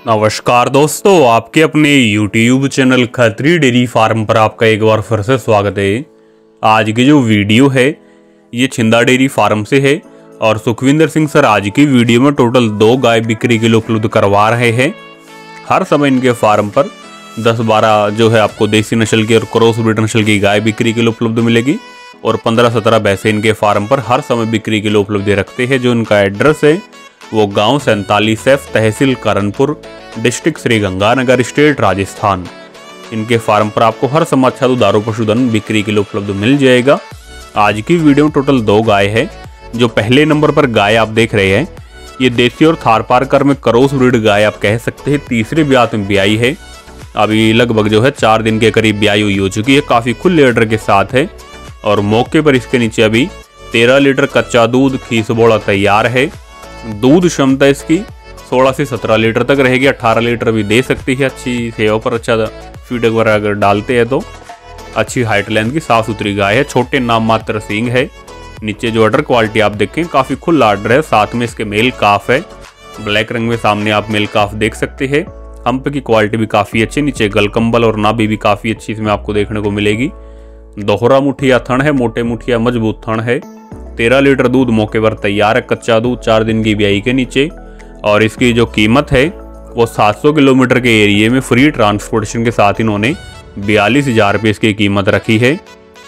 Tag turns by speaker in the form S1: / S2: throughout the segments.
S1: नमस्कार दोस्तों, आपके अपने YouTube channel Khatri dairy farm पर आपका एक बार फिर से स्वागत है। आज की जो वीडियो है ये छिंदा डेयरी फार्म से है और सुखविंदर सिंह सर आज की वीडियो में टोटल 2 गाय बिक्री के लिए उपलब्ध करवा रहे हैं। हर समय इनके फार्म पर 10-12 जो है आपको देसी नस्ल की और क्रॉस ब्रीड नस्ल की गाय बिक्री के लिए उपलब्ध मिलेगी और 15-17 भैंसे इनके फार्म पर हर समय बिक्री के लिए उपलब्ध रखते हैं। जो इनका एड्रेस है वो गांव 47F, tehsil Karanpur, district Sri Ganganagar, state Rajasthan. इनके फार्म पर आपको हर समय अच्छा दुधारू पशुधन बिक्री के लिए उपलब्ध मिल जाएगा। आज की वीडियो में टोटल 2 गाय है। जो पहले नंबर पर गाय आप देख रहे हैं ये देसी और थारपारकर में क्रॉस ब्रीड गाय आप कह सकते हैं। तीसरे ब्याह में ब्याई है, अभी लगभग जो है 4 दिन के करीब ब्याई हुई हो चुकी है। काफ़ी खुले लीटर के साथ है और मौके पर इसके नीचे अभी 13 लीटर कच्चा दूध खीस बोड़ा तैयार है। दूध क्षमता इसकी 16 से 17 लीटर तक रहेगी। 18 लीटर भी दे सकती है। अच्छी सेवा पर अच्छा फीड वगैरह अगर डालते हैं तो अच्छी हाइट लेंथ की साफ सुथरी गाय है। छोटे नाम मात्र सींग है। नीचे जो अडर क्वालिटी आप देखें काफ़ी खुला अडर है। साथ में इसके मेल काफ है, ब्लैक रंग में सामने आप मेल काफ देख सकते हैं। हम्प की क्वालिटी भी काफ़ी अच्छी। नीचे गलकंबल और नाभि भी काफ़ी अच्छी इसमें आपको देखने को मिलेगी। दोहरा मुठिया थन है, मोटे मुठिया मजबूत थन है। 13 लीटर दूध मौके पर तैयार है। कच्चा दूध 4 दिन की ब्याई के नीचे। और इसकी जो कीमत है वो 700 किलोमीटर के एरिए में फ्री ट्रांसपोर्टेशन के साथ इन्होंने 42,000 रुपये इसकी कीमत रखी है।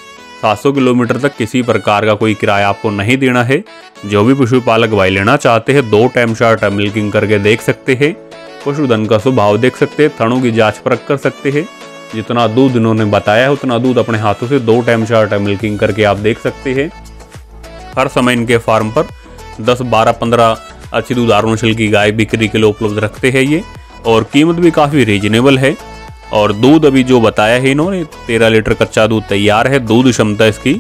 S1: 700 किलोमीटर तक किसी प्रकार का कोई किराया आपको नहीं देना है। जो भी पशुपालक भाई लेना चाहते हैं 2 टाइम शार्ट मिल्किंग करके देख सकते हैं। पशुधन का स्वभाव देख सकते हैं, थनों की जाँच परख कर सकते हैं। जितना दूध इन्होंने बताया है उतना दूध अपने हाथों से 2 टाइम शार्ट मिल्किंग करके आप देख सकते हैं। हर समय इनके फार्म पर 10, 12, 15 अच्छी दुधारू नस्ल की गाय बिक्री के लिए उपलब्ध रखते हैं ये। और कीमत भी काफ़ी रीजनेबल है। और दूध अभी जो बताया है इन्होंने 13 लीटर कच्चा दूध तैयार है। दूध क्षमता इसकी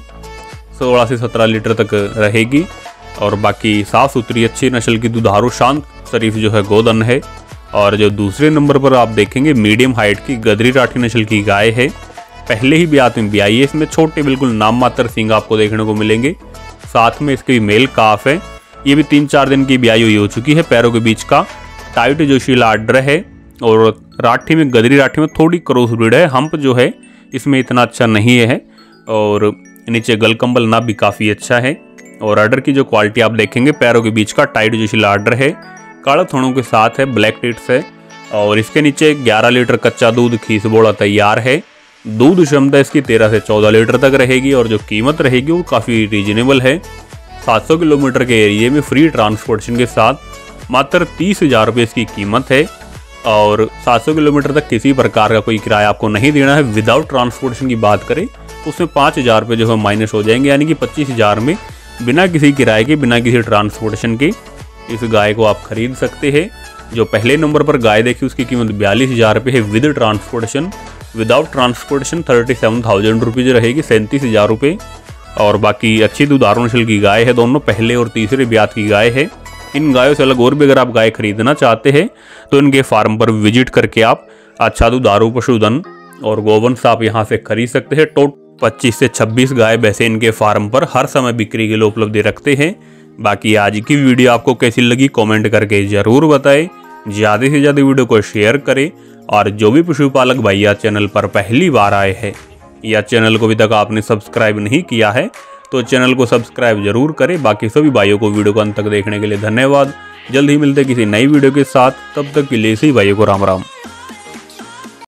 S1: 16 से 17 लीटर तक रहेगी। और बाकी साफ़ सुथरी अच्छी नस्ल की दुधारू शांत शरीफ जो है गोदन है। और जो दूसरे नंबर पर आप देखेंगे मीडियम हाइट की गदरी राठी नस्ल की गाय है। पहले ही ब्याह में ब्याई है। इसमें छोटे बिल्कुल नाम मात्र सींग आपको देखने को मिलेंगे। साथ में इसकी मेल काफ है। ये भी 3-4 दिन की ब्याई हुई हो चुकी है। पैरों के बीच का टाइट जो शीला अडर है और राठी में गदरी राठी में थोड़ी क्रॉस ब्रीड है। हम्प जो है इसमें इतना अच्छा नहीं है। और नीचे गलकंबल नाभ भी काफ़ी अच्छा है। और अडर की जो क्वालिटी आप देखेंगे पैरों के बीच का टाइट जो शीला अडर है, काला थोड़ों के साथ है, ब्लैक टिट्स है। और इसके नीचे 11 लीटर कच्चा दूध खीस बोड़ा तैयार है। दूध क्षमता इसकी 13 से 14 लीटर तक रहेगी। और जो कीमत रहेगी वो काफ़ी रीजनेबल है। 700 किलोमीटर के एरिए में फ्री ट्रांसपोर्टेशन के साथ मात्र 30,000 रुपये इसकी कीमत है। और 700 किलोमीटर तक किसी प्रकार का कोई किराया आपको नहीं देना है। विदाउट ट्रांसपोर्टेशन की बात करें उसमें 5,000 रुपये जो है माइनस हो जाएंगे, यानी कि 25,000 में बिना किसी किराए के, बिना किसी ट्रांसपोर्टेशन के इस गाय को आप खरीद सकते हैं। जो पहले नंबर पर गाय देखी उसकी कीमत 42,000 रुपये है with transportation. Without transportation 37,000 rupees रहेगी, 37,000 रुपये। और बाकी अच्छी दुधारू नस्ल की गाय है। दोनों पहले और तीसरे ब्याह की गाय है। इन गायों से अलग और भी अगर आप गाय खरीदना चाहते हैं तो इनके फार्म पर विजिट करके आप अच्छा दुधारू पशुधन और गोवंश आप यहाँ से खरीद सकते हैं। टोटल 25 से 26 गाय वैसे इनके फार्म पर हर समय बिक्री के लिए उपलब्ध रखते हैं। बाकी आज की वीडियो आपको कैसी लगी कमेंट करके ज़रूर बताएं। ज़्यादा से ज़्यादा वीडियो को शेयर करें। और जो भी पशुपालक भैया चैनल पर पहली बार आए हैं या चैनल को अभी तक आपने सब्सक्राइब नहीं किया है तो चैनल को सब्सक्राइब जरूर करें। बाकी सभी भाइयों को वीडियो को अंत तक देखने के लिए धन्यवाद। जल्द ही मिलते किसी नई वीडियो के साथ, तब तक के लिए सभी भाइयों को राम राम।